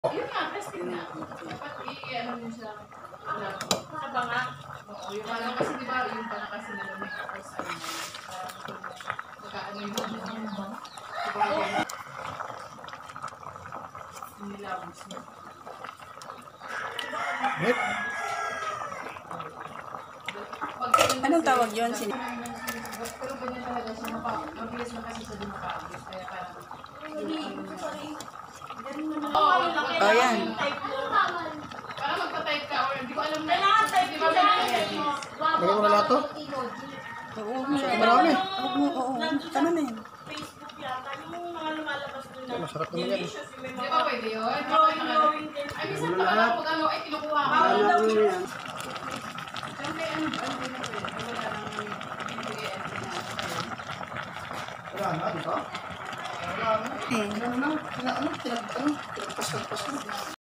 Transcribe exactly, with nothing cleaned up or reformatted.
Yun nga, plastic na. Dapat i-ano nyo siya. Sa banga. Oo, yung parang kasi di ba, yung banga kasi nalamig ako sa ano. Magkaano yung banga. Diba, yung nilabos mo. Hit. Anong tawag yun? Sin Pero ganyan talaga siya. Mabilis na kasi siya dumapagos. Kaya parang... Oh, yan. Para magpa-type ka or hindi ko alam na. Kailangan type ko na. Lagyan mo na lahat to? Oo, Marami. oo, oo. Tama na yan. Facebook yata, yung mga lumalabas doon na Masarap naman yan. delicious yung may Di ba mga pwede yun? glowing, glowing din. Ay, minsan pa lang pag ano, ay kinukuha ko. Bawal daw yun. Siyempre, ano, ano din ako eh. Wala lang yung Wala na, di ba? Wala na. Eh. Ano na? Ano? Ano? Pinag- ano? Pinagpas-pas na.